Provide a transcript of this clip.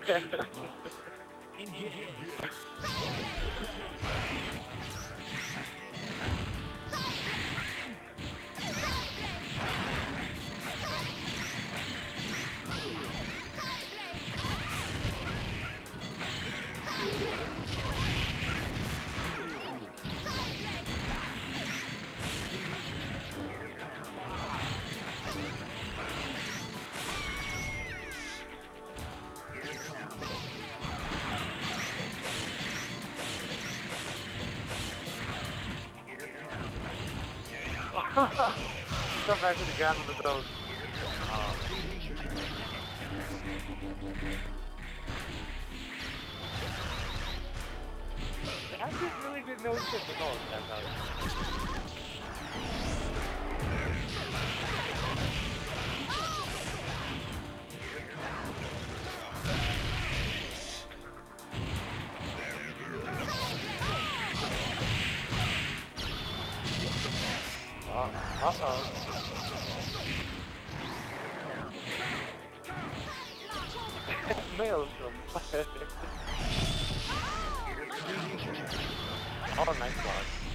Come back to the ground with the throws. I just really didn't know shit to know that time. Uh-oh. Maelstrom. Oh, nice block.